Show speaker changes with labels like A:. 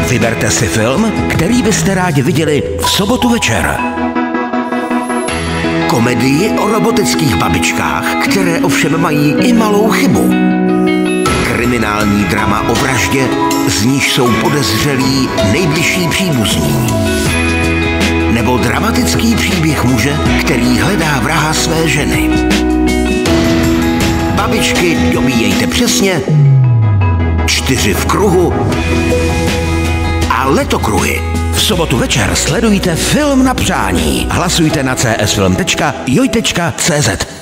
A: Vyberte si film, který byste rádi viděli v sobotu večer. Komedii o robotických babičkách, které ovšem mají i malou chybu. Kriminální drama o vraždě, z níž jsou podezřelí nejbližší příbuzní. Nebo dramatický příběh muže, který hledá vraha své ženy. Babičky dobíjejte přesně, 4 v kruhu a letokruhy. V sobotu večer sledujte Film na přání. Hlasujte na csfilm.joj.cz.